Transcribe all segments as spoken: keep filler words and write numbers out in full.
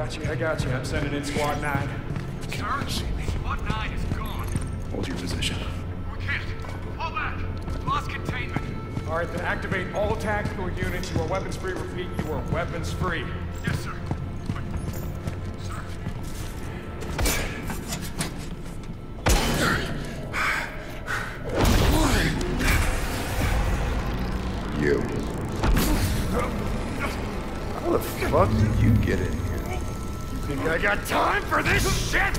got you, I got you. I'm sending in Squad nine. Sir? Squad nine is gone. Hold your position. We can't. Fall back. Lost containment. All right, then activate all tactical units. You are weapons free. Repeat, you are weapons free. Yes, sir. But, sir. You. How the fuck did you get in here? You think I got time for this shit?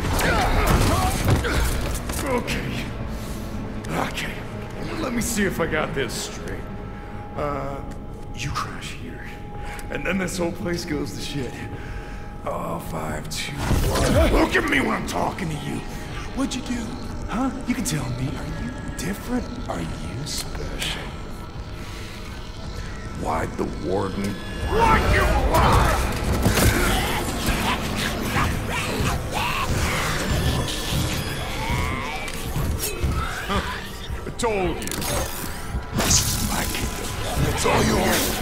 Okay. Okay. Let me see if I got this straight. Uh, you crash here. And then this whole place goes to shit. Oh, five, two, one. Look at me when I'm talking to you. What'd you do? Huh? You can tell me. Are you different? Are you special? Why'd the warden... Why'd you lie? Huh. I told you. This is my kingdom. It's all yours.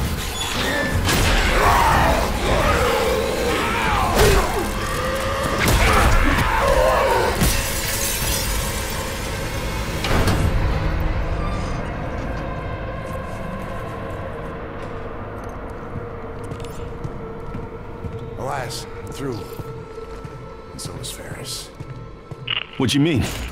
Elias, through. And so is Ferris. What you mean?